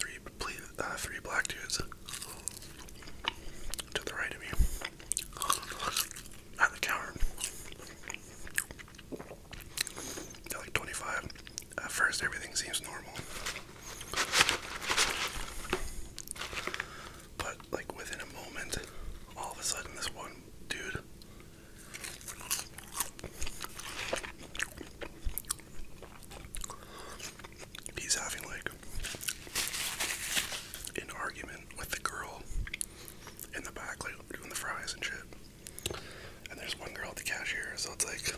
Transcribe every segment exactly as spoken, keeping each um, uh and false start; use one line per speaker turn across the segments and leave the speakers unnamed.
three, uh, three black dudes to the right of me at the counter. They're like twenty-five. At first, everything seems normal, but like within a moment, all of a sudden, this one dude he's having like an argument with the girl in the back, like doing the fries and shit. And there's one girl at the cashier, so it's like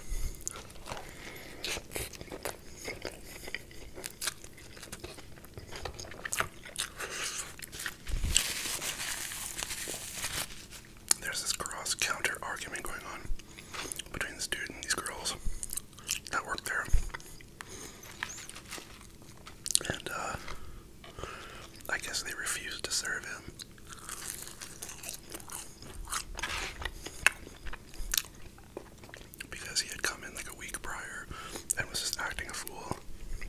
there's this cross counter argument going on between this dude and these girls that work there. And uh I guess they refused to serve him. Because he had come in like a week prior and was just acting a fool.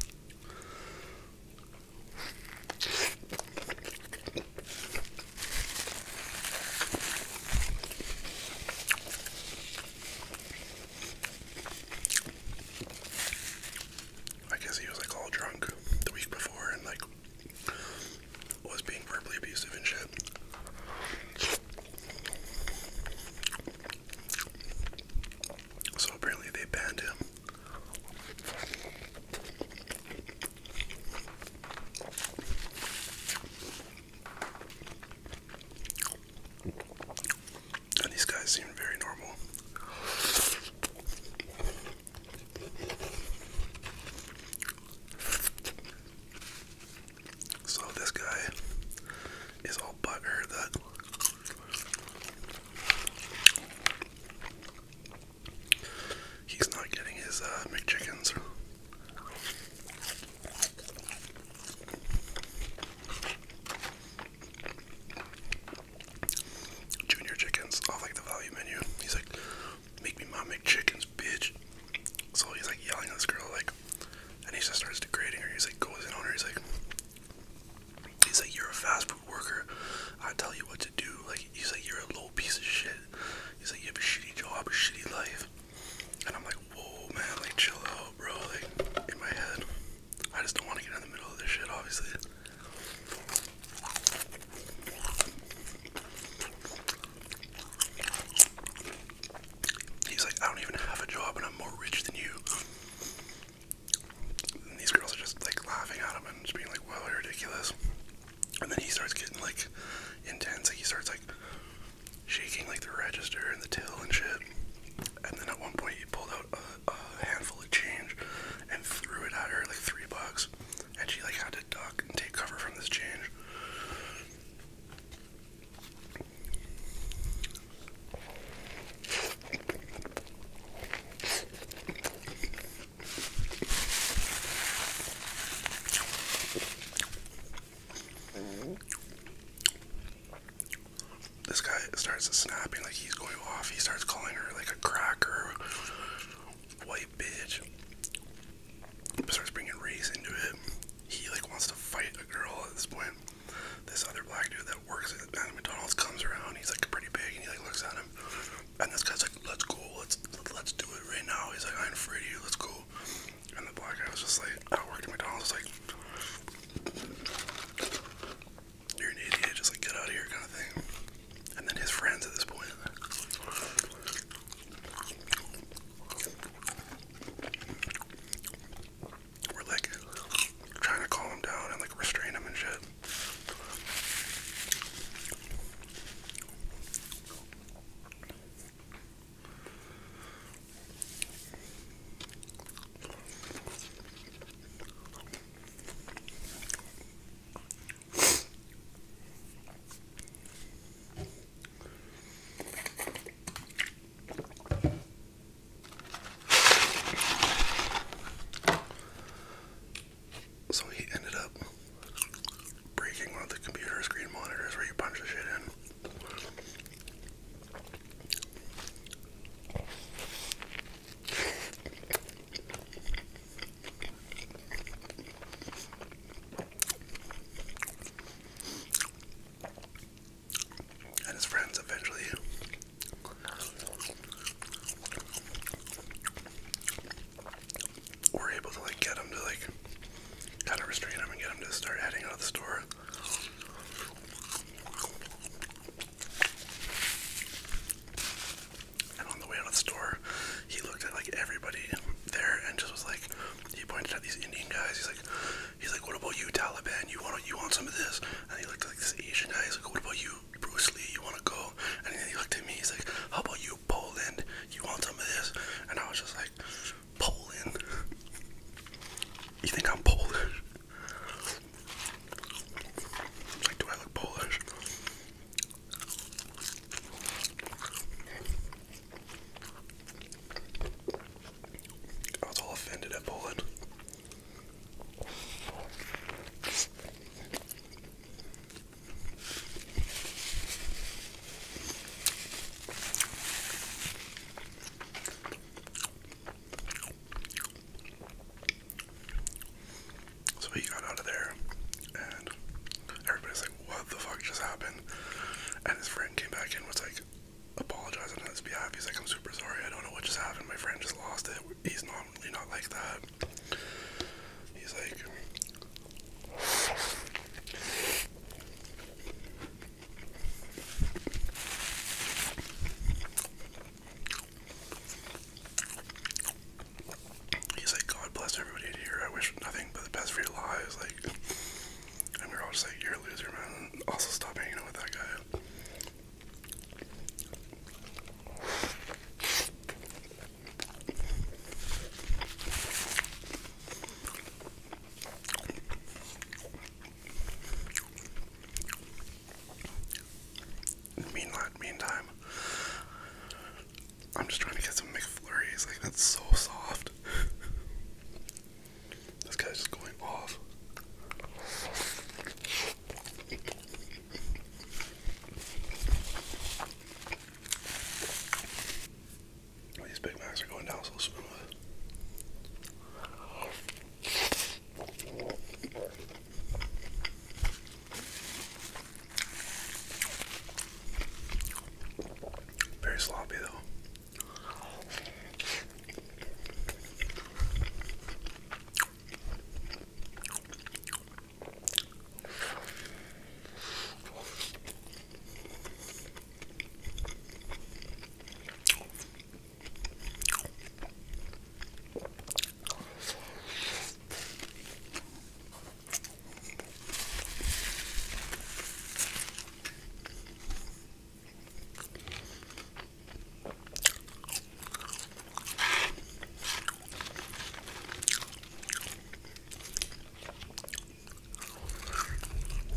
I guess he was like all drunk the week before and like was being verbally abusive and shit. So apparently they banned him. And these guys seem very normal. So this guy is all butthurt that he's not getting his uh, McChickens. Junior chickens off like the value menu. He's like, make me my McChickens, bitch. So he's like yelling at this girl, like, and he just starts degrading her. He's like, goes in on her. He's like, he's like, you're a fast food worker. I tell you what to do. Like, he's like, you're a low piece of shit. He's like, you have a shitty job, a shitty life. And I'm like, whoa, man, like, chill out, bro. Like, in my head, I just don't want to get in the middle of this shit, obviously. He's like, I don't even have a job and I'm more rich than you. And these girls are just like laughing at him and just being like, wow, you're ridiculous. And then he starts getting like intense, like he starts like shaking like the register and the till and shit. And then at one point he pulled out a, a handful of change and threw it at her, like three bucks. And she like had to duck and take cover from this change. This guy starts snapping like he's going off. He starts calling her like a cracker, white bitch. Starts bringing race into it. He like wants to fight a girl at this point. This other black dude that works at McDonald's comes around. He's like pretty big and he like looks at him. And this guy's like, let's go, let's let's do it right now. He's like, I'm afraid of you, let's go. And the black guy was just like, I worked at McDonald's, like, you're an idiot, just like get out of here kind of thing. And then his friends at this point want some of this? And he looked like this Asian guy. He's like, what about you, Bruce Lee? You want to go? And then he looked at me. He's like, how about you, Poland? You want some of this? And I was just like, Poland? You think I'm Polish? Like, do I look Polish? I was all offended at Poland. So he got out of there, and everybody's like, what the fuck just happened? And his friend came back in and was like, apologizing on his behalf. He's like, I'm super sorry, I don't know what just happened. My friend just lost it. He's normally not like that. He's like, he's like, God bless everybody here. I wish nothing but the best for your lives. Like, and we were all just like, you're a loser, man. And also, stop hanging out with that guy. Meanwhile, meantime, I'm just trying to get some McFlurries. Like, that's so soft. This guy's just going off. These Big Macs are going down so smooth. Very sloppy though.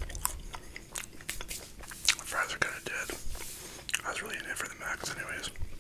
Fries are kind of dead. I was really in it for the Macs anyways.